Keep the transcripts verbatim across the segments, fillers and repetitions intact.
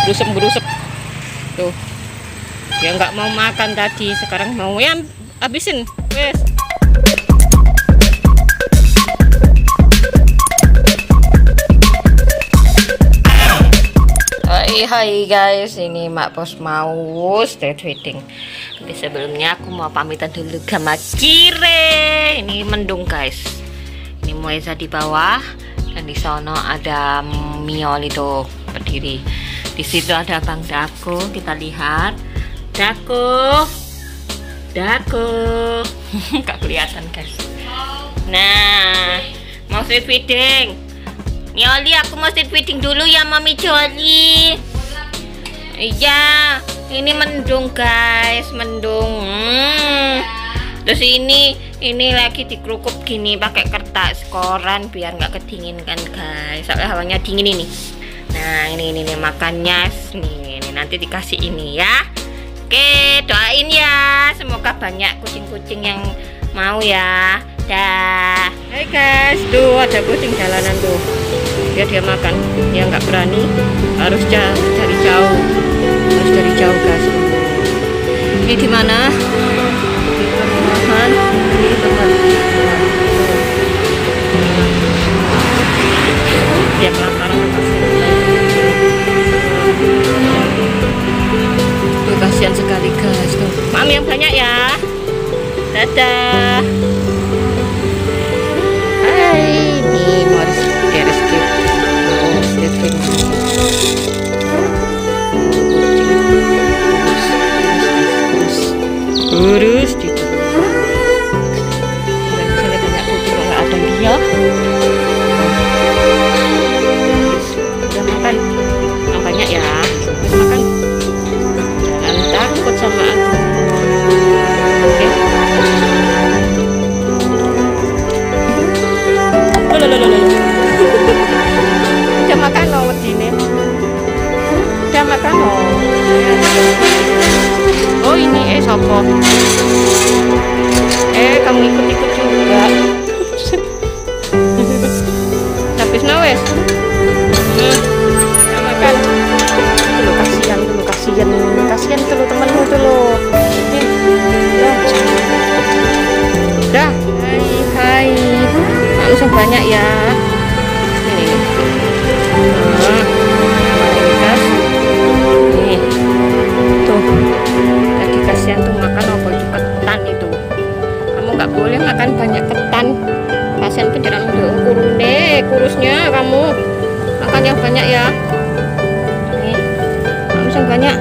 berusep-berusep. Tuh. Dia nggak mau makan tadi, sekarang mau ya habisin. Wes. Hai hai guys, ini Mak Bos mau street feeding. Tapi sebelumnya aku mau pamitan dulu sama Kire. Ini mendung guys. Ini Moeza di bawah dan di sana ada Miol itu berdiri. Di situ ada Bang Dako. Kita lihat Dako, Dako, nggak kelihatan guys. Nah, mau street feeding. Mioli, aku mau street feeding dulu ya Mami Joli. Iya, ini mendung guys, mendung. Hmm. Terus ini, ini lagi dikerukup gini pakai kertas koran biar nggak kedingin kan guys. Soalnya hawanya dingin ini. Nah, ini ini, ini makannya, nih, ini nanti dikasih ini ya. Oke, doain ya, semoga banyak kucing-kucing yang mau ya. Dah. Hai guys, tuh ada kucing jalanan tuh. Dia dia makan, dia nggak berani, harus jauh, dari jauh, harus dari jauh guys. Ini di mana? Di perumahan, di tempat. Dia kelaparan pasti. Tuh kasihan sekali guys tuh. Mami yang banyak ya. Dadah. Hai, ini Morris Morris Kip. Urus di sini banyak kucing nggak ada dia. Udah makan yang banyak ya, makan jangan takut sama aku. Oke. Udah makan loh ini. Udah makan loh. Oh ini eh sopo. Eh kamu ikut-ikut juga. Habis nawes. Hmm. Udah makan. Dulu kasihan dulu kasihan kasihan dulu temanmu dulu. Nih. Dah. Dah. Hai hai. Langsung banyak ya. Ini. Nah. Nih. Tuh. Tadi kasihan tuh makan apa juga ketan itu. Kamu nggak boleh makan banyak ketan. Kasihan penjarahan udah kurune, kurusnya kamu. Makan yang banyak ya. Nih. Kamu yang banyak.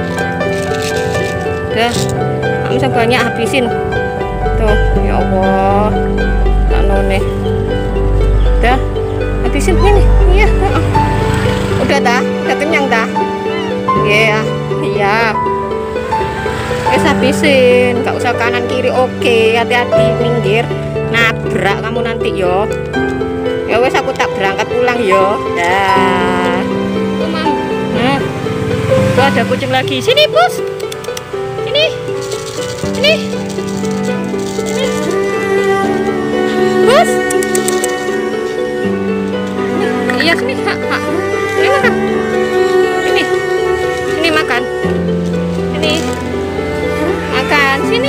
Udah. Kamu yang banyak habisin. Tuh, ya Allah. Tak none. Udah. Habisin ini. Iya, udah dah, udah kenyang dah. Iya, yeah. Iya. Wes habisin, nggak usah kanan kiri. Oke, hati-hati minggir, nabrak kamu nanti yo. Ya wes aku tak berangkat pulang yo. Dah. Tuh mam. Nah, tuh ada kucing lagi. Sini bos. Sini, sini, sini. Bos. Iya sini, hak, hak. Ini makan. Ini, ini makan. Ini. Makan sini.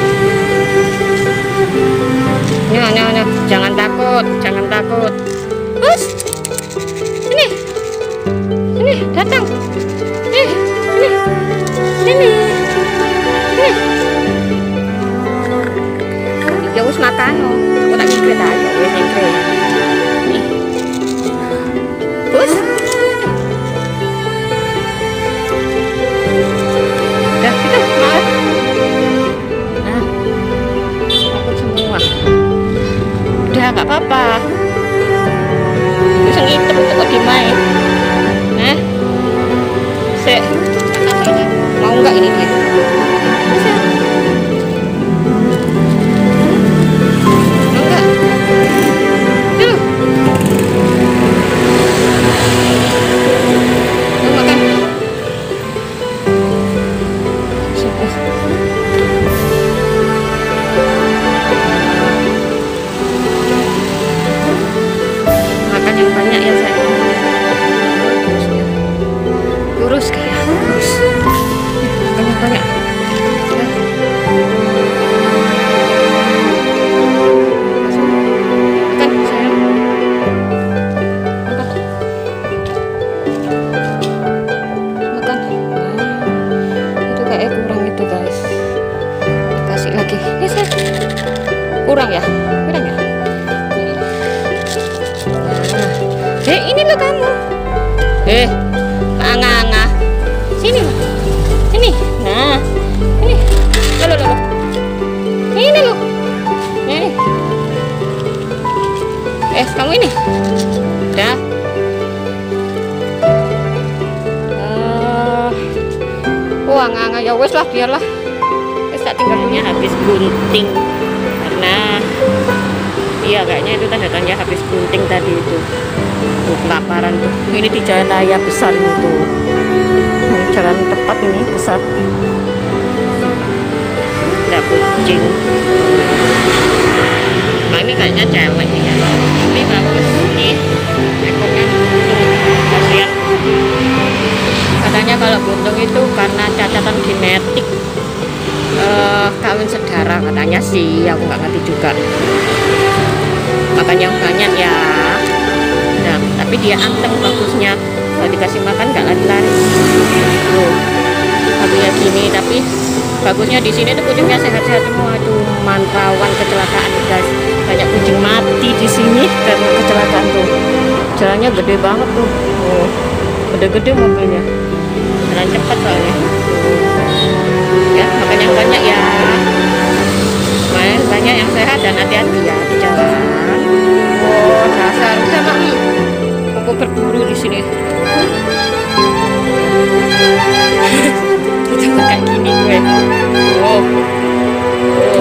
Nyo, nyo, nyo. Jangan takut, jangan takut. Bos, sini, sini, datang. Sini, sini, sini, sini. Ya us makan, no. Aku tak ngikret aja, wes ngikret. Nih, bos. Dah, kita maaf. Nah, takut semua. Udah, nggak apa-apa. Bisa ngitem untuk dimain. Nah, sek. Mau nggak ini dia? Bisa. Mau nggak? ini loh kamu. Eh, Anga-anga. Sini loh. Sini. Nah, ini. Loh, loh, loh. Ini loh. Ini. Eh, kamu ini. Udah. Uh, oh, Anga-anga ya wes lah, biarlah. Wes tak tinggalnya habis gunting karena iya kayaknya itu tanda-tanda habis gunting tadi itu. Tuh, kelaparan tuh. Ini di jalan raya besar ini tuh. Ini jalan tepat ini besar. Ada kucing. Nah, ini kayaknya cewek nih ya. Ini bagus nih. Ekornya kasihan. Katanya kalau buntung itu karena cacatan genetik. Uh, kawin sedara katanya sih, aku nggak ngerti juga. Makan yang banyak ya. Nah, tapi dia anteng bagusnya. Kalau dikasih makan nggak lari-lari. Tuh, habisnya gini. Tapi bagusnya di sini tuh kucingnya sehat-sehat semua. Itu mantauan kecelakaan guys. Banyak kucing mati di sini karena kecelakaan tuh. Jalannya gede banget tuh. Oh, gede-gede mobilnya. Jalan cepat soalnya. Ya, makan yang banyak ya. Main banyak yang sehat dan hati-hati ya di jalan. Oh, dasar udah mami. Aku berburu di sini. Itu kayak gini gue. Oh, oh,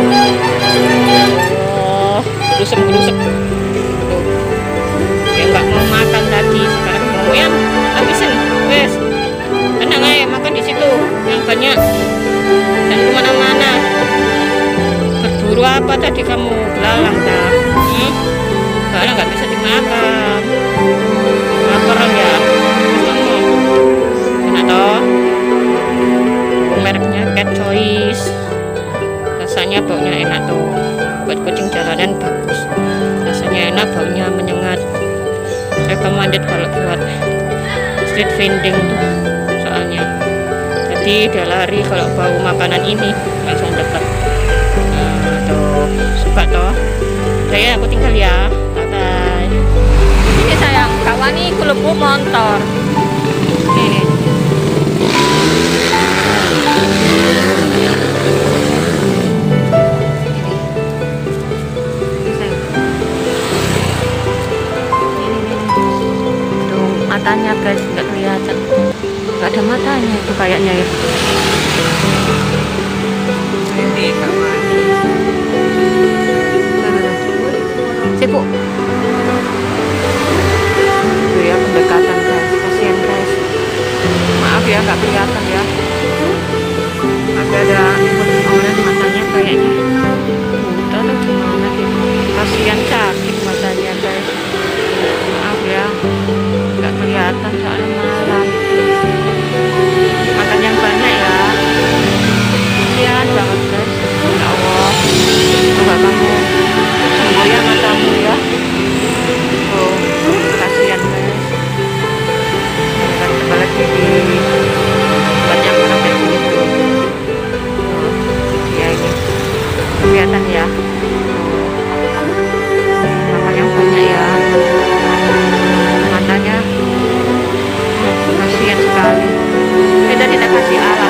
oh, rusuk-rusuk. Tuh, dia nggak mau makan tadi. Sekarang mau yang habisin, wes. Tenang aja, makan di situ yang banyak. Dan kemana-mana. Berburu apa tadi kamu? Belalang tak? Hmm? Belalang nggak bisa dimakan. Laparan ya? Enak toh? Mereknya Cat Choice. Rasanya baunya enak tuh. Buat kucing jalanan bagus. Rasanya enak, baunya menyengat. Recommended kalau buat street vending tuh. Soalnya jadi dia lari kalau bau makanan ini langsung dekat. Nah, tuh suka toh. Udah ya, aku tinggal ya. Bye bye. Ini sayang, kawan nih kelebu motor. Ini. Matanya guys nggak kelihatan, nggak ada matanya itu kayaknya ya. Ini kawan sibuk itu ya, pendekatan guys, kasihan guys. Maaf ya nggak kelihatan ya, agak ada orang matanya kayaknya buta atau gimana gitu. Kasihan, sakit matanya guys. Maaf ya nggak kelihatan soalnya malam. Makan yang banyak ya. Kasihan banget guys. Ya Allah, coba kamu sembuh ya matamu ya. Oh, kasihan guys. Kan coba lagi di banyak orang kayak gitu. Oh, ya ini kelihatan ya. Makan yang banyak ya. Matanya kasihan sekali. Kita tidak kasih alat.